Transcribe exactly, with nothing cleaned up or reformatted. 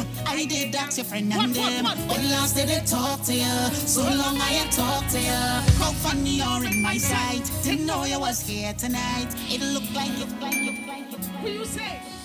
name. I did ask your friend and them. When last did they talk to you? So long I had talked to you. How funny you're in my sight. Didn't know you was here tonight. It looked like, looked like, looked like, looked like. What you say?